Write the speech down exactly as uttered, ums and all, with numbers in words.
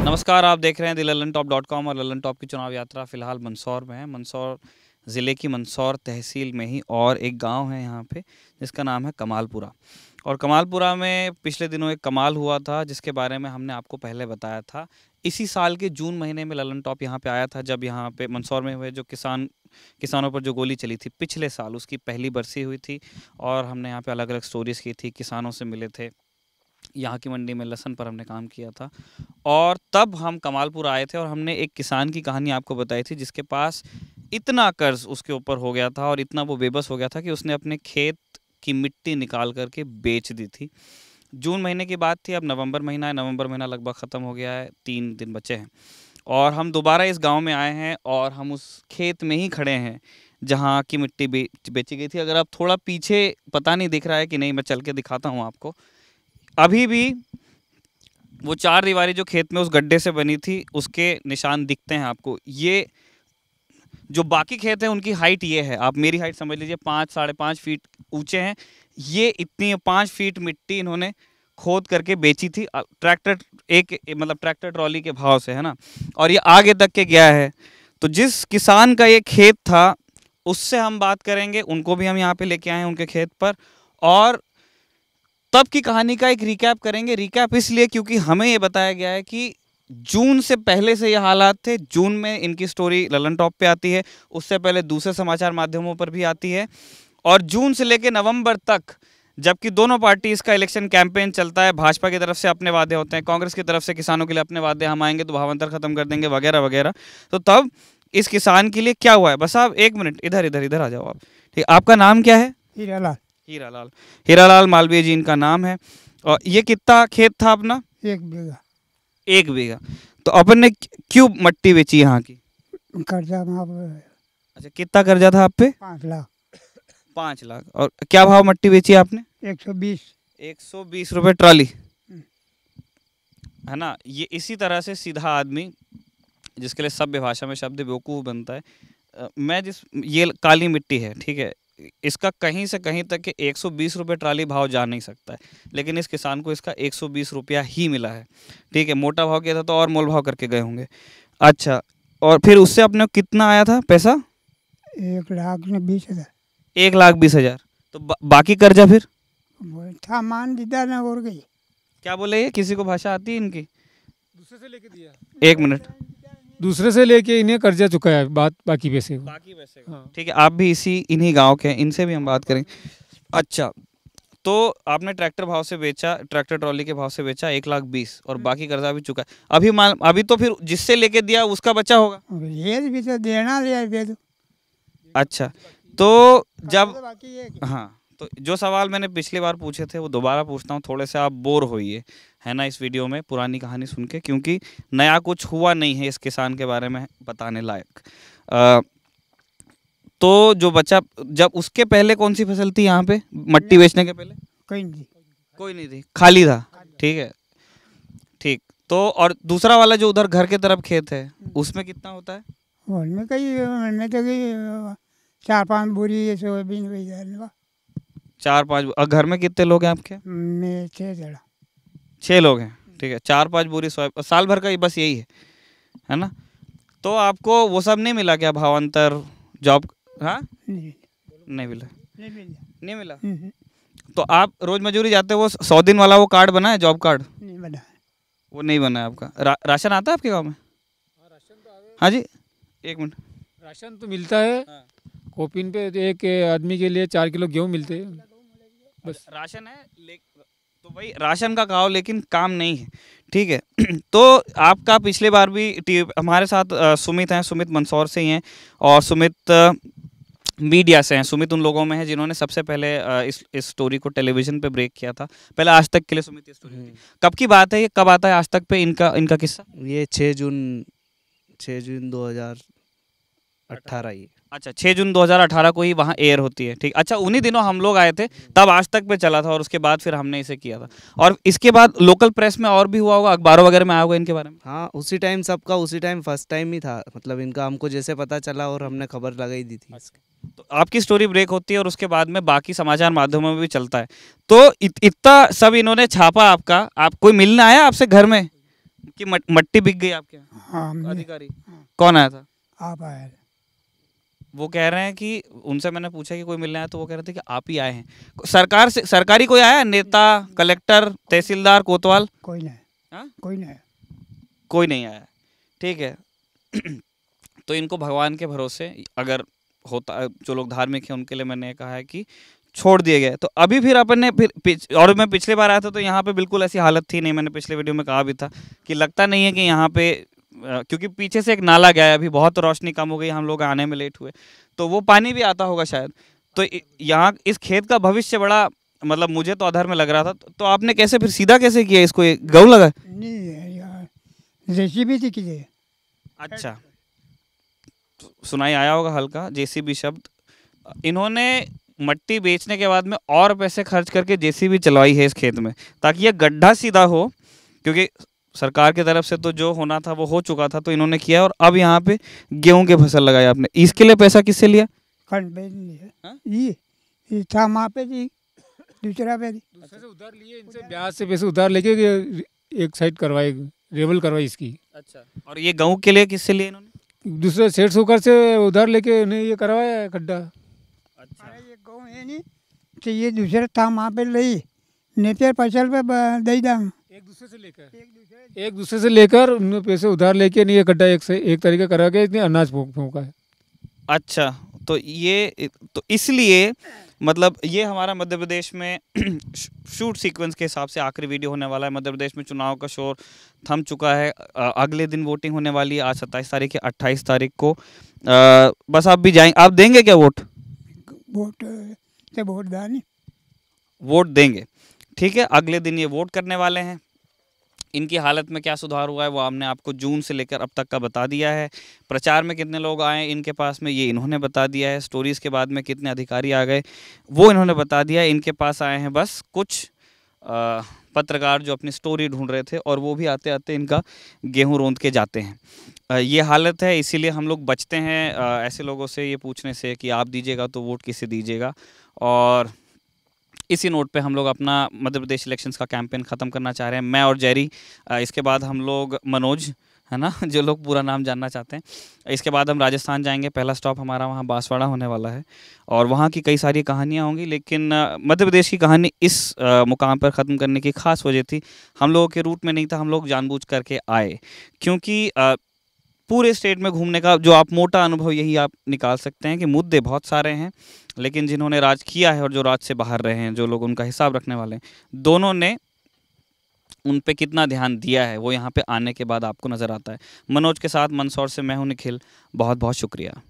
नमस्कार, आप देख रहे हैं दी लल्लनटॉप डॉट कॉम और लल्लनटॉप की चुनाव यात्रा फिलहाल मंदसौर में है। मंदसौर ज़िले की मंदसौर तहसील में ही और एक गांव है यहाँ पे जिसका नाम है कमालपुरा। और कमालपुरा में पिछले दिनों एक कमाल हुआ था जिसके बारे में हमने आपको पहले बताया था। इसी साल के जून महीने में लल्लनटॉप यहाँ पे आया था, जब यहाँ पे मंदसौर में हुए जो किसान किसानों पर जो गोली चली थी पिछले साल, उसकी पहली बरसी हुई थी। और हमने यहाँ पे अलग अलग स्टोरीज़ की थी, किसानों से मिले थे, यहाँ की मंडी में लहसुन पर हमने काम किया था। और तब हम कमालपुर आए थे और हमने एक किसान की कहानी आपको बताई थी जिसके पास इतना कर्ज उसके ऊपर हो गया था और इतना वो बेबस हो गया था कि उसने अपने खेत की मिट्टी निकाल करके बेच दी थी। जून महीने की बात थी, अब नवंबर महीना है, नवंबर महीना लगभग ख़त्म हो गया है, तीन दिन बचे हैं और हम दोबारा इस गांव में आए हैं और हम उस खेत में ही खड़े हैं जहां की मिट्टी बेच बेची गई थी। अगर आप थोड़ा पीछे, पता नहीं दिख रहा है कि नहीं, मैं चल के दिखाता हूँ आपको। अभी भी वो चार दीवारी जो खेत में उस गड्ढे से बनी थी उसके निशान दिखते हैं आपको। ये जो बाकी खेत हैं उनकी हाइट ये है, आप मेरी हाइट समझ लीजिए, पाँच साढ़े पाँच फीट ऊंचे हैं। ये इतनी पाँच फीट मिट्टी इन्होंने खोद करके बेची थी ट्रैक्टर, एक मतलब ट्रैक्टर ट्रॉली के भाव से, है ना। और ये आगे तक के गया है। तो जिस किसान का ये खेत था उससे हम बात करेंगे, उनको भी हम यहाँ पे लेके आए हैं उनके खेत पर, और तब की कहानी का एक रिकैप करेंगे। रिकैप इसलिए क्योंकि हमें ये बताया गया है कि जून से पहले से ये हालात थे। जून में इनकी स्टोरी लल्लनटॉप पे आती है, उससे पहले दूसरे समाचार माध्यमों पर भी आती है, और जून से लेकर नवंबर तक, जबकि दोनों पार्टी इसका इलेक्शन कैंपेन चलता है, भाजपा की तरफ से अपने वादे होते हैं, कांग्रेस की तरफ से किसानों के लिए अपने वादे, हम आएंगे तो भावांतर ख़त्म कर देंगे वगैरह वगैरह। तो तब इस किसान के लिए क्या हुआ है, बस आप एक मिनट इधर इधर इधर आ जाओ आप। ठीक, आपका नाम क्या है? हीरालाल। हीरालाल हीरालाल मालवीय जी इनका नाम है। और ये कितना खेत था अपना? एक बीघा। एक बीघा। तो अपन ने क्यों मट्टी बेची यहाँ की? कर्जा माफ। अच्छा, कितना कर्जा था आप पे? पाँच लाख। पाँच लाख। और क्या भाव मट्टी बेची आपने? एक सौ बीस। एक सौ बीस रुपये ट्रॉली, है ना। ये इसी तरह से सीधा आदमी, जिसके लिए सभ्य भाषा में शब्द बेवकूफ़ बनता है। आ, मैं जिस ये काली मिट्टी है, ठीक है, इसका कहीं से कहीं तक के एक सौ बीस रुपये ट्राली भाव जा नहीं सकता है, लेकिन इस किसान को इसका एक सौ बीस रुपया ही मिला है। ठीक है, मोटा भाव किया था तो और मोल भाव करके गए होंगे। अच्छा, और फिर उससे अपने कितना आया था पैसा? एक लाख ने बीस हज़ार। एक लाख बीस हज़ार। तो बा, बाकी कर्जा फिर था मान दीदा ना और गई। क्या बोले ये, किसी को भाषा आती है इनकी? दूसरे से लेके दिया। एक मिनट, दूसरे से लेके इन्हें कर्जा चुकाया, बात बाकी पैसे बाकी पैसे। हाँ। ठीक है, आप भी इसी इन्हीं गांव के हैं, इनसे भी हम बात करेंगे। अच्छा, तो आपने ट्रैक्टर भाव से बेचा, ट्रैक्टर ट्रॉली के भाव से बेचा एक लाख बीस, और बाकी कर्जा भी चुका है। अभी मान अभी तो फिर जिससे लेके दिया उसका बचा होगा। ये भी तो देना लिया तो। अच्छा, तो जब, हाँ, तो जो सवाल मैंने पिछली बार पूछे थे वो दोबारा पूछता हूँ, थोड़े से आप बोर होइए, है ना, इस वीडियो में पुरानी कहानी सुन के, क्योंकि नया कुछ हुआ नहीं है इस किसान के बारे में बताने लायक। आ, तो जो बच्चा, जब उसके पहले कौन सी फसल थी यहाँ पे मट्टी बेचने के पहले? कोई नहीं। कोई नहीं थी, खाली था। ठीक है, ठीक। तो और दूसरा वाला जो उधर घर के तरफ खेत है उसमें कितना होता है? उनमें कई तो चार पाँच बोरी सोयाबीन। चार पाँच। और घर में कितने लोग हैं आपके? मैं छः जड़ा छः लोग हैं। ठीक है, चार पाँच बोरी सोया, साल भर का ही बस यही है, है ना। तो आपको वो सब नहीं मिला क्या, भावांतर जॉब? हाँ, नहीं, नहीं मिला। नहीं मिला। नहीं मिला। तो आप रोज मजदूरी जाते हो, वो सौ दिन वाला वो कार्ड बना है, जॉब कार्ड? नहीं बना। वो नहीं बना है आपका। रा, राशन आता है आपके गाँव में? हाँ जी, एक मिनट। राशन तो मिलता है। हाँ। कोपिन पे एक आदमी के लिए चार किलो गेहूँ मिलते हैं, बस राशन है। तो भाई राशन का कहो, लेकिन काम नहीं है। ठीक है। तो आपका पिछले बार भी हमारे साथ सुमित हैं, सुमित मंदसौर से ही हैं, और सुमित मीडिया से हैं। सुमित उन लोगों में है जिन्होंने सबसे पहले इस इस स्टोरी को टेलीविज़न पे ब्रेक किया था। पहले आज तक के लिए सुमित ये स्टोरी थी। कब की बात है ये, कब आता है आज तक पे इनका इनका किस्सा? ये छः जून छः जून दो हज़ार अट्ठारह। ये अच्छा, छः जून दो हज़ार अठारह को ही वहाँ एयर होती है। ठीक। अच्छा, उन्हीं दिनों हम लोग आए थे, तब आज तक पे चला था, और उसके बाद फिर हमने इसे किया था। और इसके बाद लोकल प्रेस में और भी हुआ होगा, अखबारों वगैरह में आया होगा इनके बारे में? हाँ, उसी टाइम सबका उसी टाइम फर्स्ट टाइम ही था, मतलब इनका हमको जैसे पता चला और हमने खबर लगाई दी थी। तो आपकी स्टोरी ब्रेक होती है और उसके बाद में बाकी समाचार माध्यमों में भी चलता है। तो इत, इतना सब इन्होंने छापा आपका, आप कोई मिलने आया आपसे घर में? कि मट- मट्टी बिक गई आपके यहाँ? हाँ हमने अधिकारी कौन आया था? आप आया था। वो कह रहे हैं कि उनसे मैंने पूछा कि कोई मिलने आया तो वो कह रहे थे कि आप ही आए हैं। सरकार से सरकारी कोई आया? नेता, कलेक्टर, तहसीलदार, कोतवाल? कोई नहीं, हाँ? कोई नहीं। कोई नहीं आया। ठीक है। तो इनको भगवान के भरोसे अगर होता, जो लोग धार्मिक हैं उनके लिए मैंने कहा है कि छोड़ दिए गए। तो अभी फिर अपन ने फिर पिछ, और मैं पिछले बार आया था तो यहाँ पे बिल्कुल ऐसी हालत थी नहीं। मैंने पिछले वीडियो में कहा भी था कि लगता नहीं है कि यहाँ पे, क्योंकि पीछे से एक नाला गया है, अभी बहुत रोशनी कम हो गई, हम लोग आने में लेट हुए, तो वो पानी भी आता होगा शायद। तो यहाँ इस खेत का भविष्य बड़ा, मतलब मुझे तो अधर में लग रहा था। तो आपने कैसे फिर सीधा कैसे किया इसको? गऊ लगा? नहीं यार, जेसीबी थी किसी। अच्छा, सुनाई आया होगा हल्का जेसीबी शब्द। इन्होंने मट्टी बेचने के बाद में और पैसे खर्च करके जेसीबी चलवाई है इस खेत में, ताकि ये गड्ढा सीधा हो, क्योंकि सरकार की तरफ से तो जो होना था वो हो चुका था, तो इन्होंने किया। और अब यहाँ पे गेहूं की फसल लगाई आपने, इसके लिए पैसा किससे लिया? खंड पे नहीं है। हाँ? ये ये था वहाँ पे थी, दूसरा पे थी। दूसरे से उधार लिए, इनसे ब्याज से पैसे उधार लेके एक साइड करवाई, रेबल करवाई इसकी। अच्छा, और ये गेहूं के लिए किससे लिए इन्होंने? दूसरे सेठ सोकर से उधार लेके उन्हें ये करवाया है गड्ढा। अच्छा, अरे ये गाँव है नहीं, तो ये दूसरा था वहाँ पे लई नेते फसल पे ब- दई दाम एक दूसरे से लेकर एक दूसरे से लेकर उन्होंने पैसे उधार लेके नहीं ये गड्ढा एक से एक तरीके करा के इतने अनाज फूंक फूंका है। अच्छा, तो ये तो इसलिए मतलब ये हमारा मध्य प्रदेश में शूट सीक्वेंस के हिसाब से आखिरी वीडियो होने वाला है। मध्य प्रदेश में चुनाव का शोर थम चुका है। अ, अगले दिन वोटिंग होने वाली है, आज सत्ताईस तारीख है, अट्ठाईस तारीख को। आ, बस आप भी जाएंगे, आप देंगे क्या वोट? वोट से वोट दानी। वोट देंगे, ठीक है। अगले दिन ये वोट करने वाले हैं। इनकी हालत में क्या सुधार हुआ है वो हमने आपको जून से लेकर अब तक का बता दिया है। प्रचार में कितने लोग आए इनके पास में ये इन्होंने बता दिया है। स्टोरीज़ के बाद में कितने अधिकारी आ गए वो इन्होंने बता दिया है। इनके पास आए हैं बस कुछ आ, पत्रकार जो अपनी स्टोरी ढूंढ रहे थे, और वो भी आते आते इनका गेहूं रोंद के जाते हैं। आ, ये हालत है, इसीलिए हम लोग बचते हैं आ, ऐसे लोगों से ये पूछने से कि आप दीजिएगा तो वोट किसे दीजिएगा। और इसी नोट पे हम लोग अपना मध्य प्रदेश इलेक्शंस का कैंपेन ख़त्म करना चाह रहे हैं, मैं और जेरी। इसके बाद हम लोग मनोज, है ना, जो लोग पूरा नाम जानना चाहते हैं। इसके बाद हम राजस्थान जाएंगे, पहला स्टॉप हमारा वहाँ बांसवाड़ा होने वाला है, और वहाँ की कई सारी कहानियाँ होंगी। लेकिन मध्य प्रदेश की कहानी इस आ, मुकाम पर ख़त्म करने की खास वजह थी, हम लोगों के रूट में नहीं था, हम लोग जानबूझ करके आए, क्योंकि आ, पूरे स्टेट में घूमने का जो आप मोटा अनुभव यही आप निकाल सकते हैं कि मुद्दे बहुत सारे हैं, लेकिन जिन्होंने राज किया है और जो राज से बाहर रहे हैं, जो लोग उनका हिसाब रखने वाले हैं, दोनों ने उन पे कितना ध्यान दिया है वो यहाँ पे आने के बाद आपको नज़र आता है। मनोज के साथ मंदसौर से मैं हूँ निखिल, बहुत बहुत शुक्रिया।